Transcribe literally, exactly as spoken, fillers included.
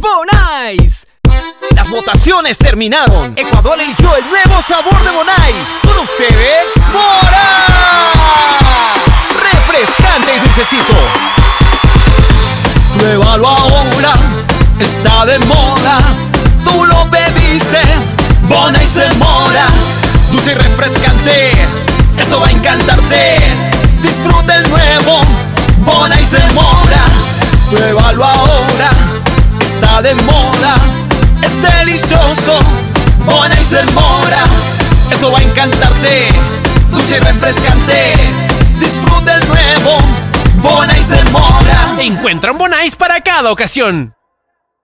Bonais. Las votaciones terminaron. Ecuador eligió el nuevo sabor de Bonais. Con ustedes, Mora. Refrescante y dulcecito. Pruébalo ahora, está de moda. Tú lo pediste, Bonais de Mora. Dulce y refrescante, eso va a encantarte. Disfruta el nuevo Bonais de Mora. Pruébalo ahora, está de moda. Es delicioso, Bonais de Mora. Eso va a encantarte, dulce y refrescante. Disfruta el nuevo Bonais de Mora. Encuentra un Bonais para cada ocasión.